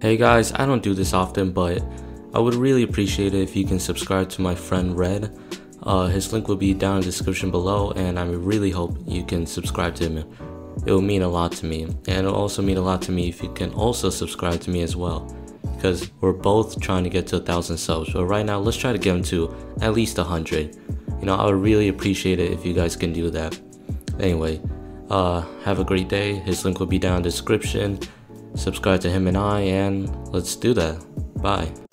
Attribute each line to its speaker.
Speaker 1: Hey guys, I don't do this often, but I would really appreciate it if you can subscribe to my friend Red. His link will be down in the description below, and I really hope you can subscribe to him. It will mean a lot to me, and it'll also mean a lot to me if you can also subscribe to me as well, because we're both trying to get to 1,000 subs. But right now, let's try to get him to at least 100. I would really appreciate it if you guys can do that. Anyway, have a great day. His link will be down in the description. Subscribe to him and let's do that. Bye.